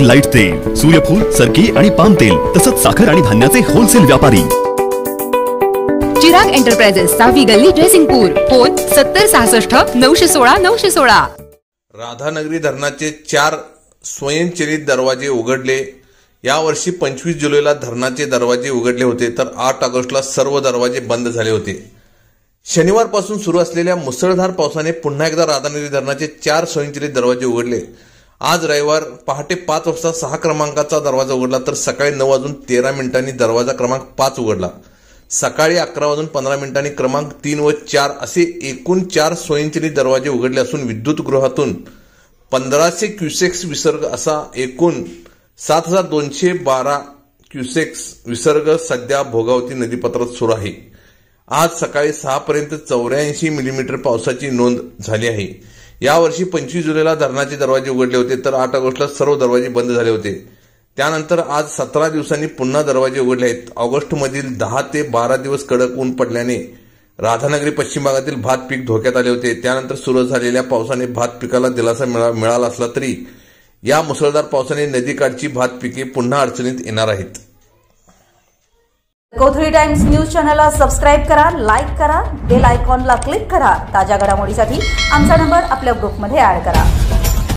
Light तेल, सूर्यफूल, सरकी आणि पाम तेल तसंच साखर आणि धान्याचे होलसेल व्यापारी। चिराग एंटरप्राइजेस, सावी गल्ली, जयसिंगपूर। फोन 7066 916 916। राधानगरी धरणाचे 4 स्वयंचलित दरवाजे उघडले। यावर्षी 25 जुलैला धरणाचे दरवाजे उघडले होते, तर 8 ऑगस्टला सर्व दरवाजे बंद झाले होते। शनिवारपासून सुरू असलेल्या मुसळधार पावसाने पुन्हा एकदा राधानगरी धरणाचे 4 स्वयंचलित दरवाजे उघडले। आज रविवार पहाटे 5 वाजता 6 क्रमांकाचा दरवाजा उघडला, तर सकाळी 9:13 दरवाजा क्रमांक 5 उघडला। सकाळी 11:15 क्रमांक 3 व 4 असे एकूण 4 स्वयंचलित दरवाजे उघडले असून विद्युतगृहातून 1500 क्युसेक्स विसर्ग असा एकूण 7212 क्युसेक्स विसर्ग सध्या भोगावती नदीपात्रात सुरू आहे। आज सकाळी 6 पर्यंत 84 मिलीमीटर पावसाची नोंद झाली आहे। यावर्षी 25 जुलैला धरणाचे दरवाजे उघडले होते, तर 8 ऑगस्टला सर्व दरवाजे बंद झाले होते। त्यानंतर आज 17 दिवसांनी पुन्हा दरवाजे उघडले आहेत। ऑगस्टमधील 10 ते 12 दिवस कडक ऊन पडल्याने राधानगरी पश्चिम भागातील भात पीक धोक्यात आले होते। त्यानंतर सुरू झालेल्या पावसाने भात पिकाला दिलासा मिळाला असला तरी या मुसळधार पावसाने नदीकाठची भात पिके पुन्हा अडचणीत येणार आहेत। कोथळी टाइम्स न्यूज चॅनलला सबस्क्राइब करा, लाईक करा, बेल आयकॉनला क्लिक करा। ताज्या घडामोडीसाठी आमचा नंबर आपल्या ग्रुपमध्ये ऍड करा।